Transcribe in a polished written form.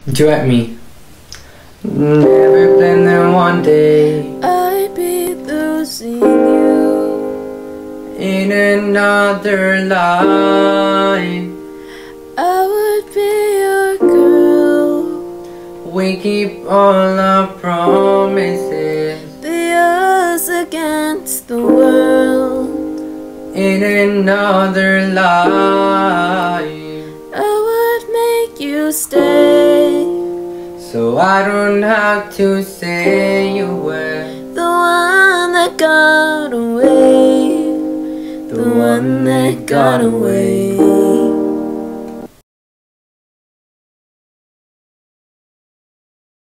Duet me. Never planned that one day I'd be losing you in another life. I would be your girl. We keep all our promises Be us against the world. in another life. I would make you stay, so I don't have to say you were the one that got away, the one that got away.